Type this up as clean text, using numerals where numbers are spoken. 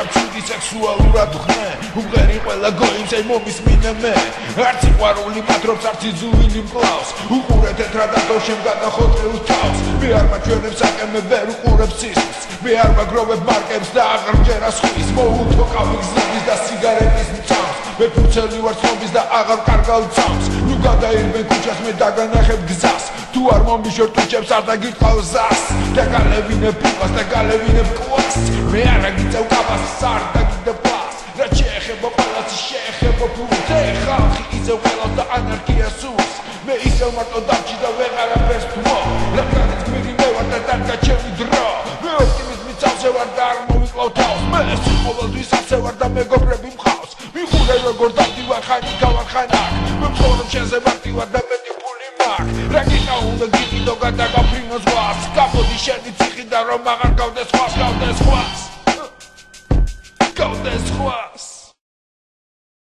ცივი სექსუალურად ხმე უმღერი ყველა გოიმს ей მომისმინე მე არც სიყვარული მატრობს არც იძულილი მკლავს უყურეთ ეთრადადო შემ გადახოტრილ თავს მე არ მაჩვენებს საკემე ვერ უყურებს სისხლს მე არ მაგროვებ მარკებს და აღარ მჯერა სხვის მოუთო კავი გზების და სიგარეტის მწამს მე ფუცელი ვარ ცნობის და აღარ კარგავ წამს ნუ გადაირბენ ქუჩას მე დაგანახებ გზას თუ არ მომიშორ ტუჩებს არ დაგიტყავ ზას და გალევინებ პივას და გალევინებ კვას მე არ აგიწევ კაბას არ დაგიდებ პას რა შეეხება ყველას შეეხება ფულს ხალხი იზევ ყველას და ანარქია სურს მე ისევ მარტო დავჭი და ვეღარაფერს ვთმო რადგანაც გმირი მე ვარ და დარგა ჩემი დრო მე ოპტიმიზმით წავზე ვარ და არ მოვიკლავ თავს მე ყოველთვის ასე ვარ და მეგობრები მყავს მიხურე როგორ დავდივარ ხანი გავარ ხანაკ მე მცხოვრებ შენზე მარტივარ და მეტი ფული მაქვს რა გიყავ უნდა გიყიდო გადაგაფრინო ზღვას გაბოდი შენი ციხი და რომ აღარ გავდეს ხვას გავდეს ხვას გავდეს ხვას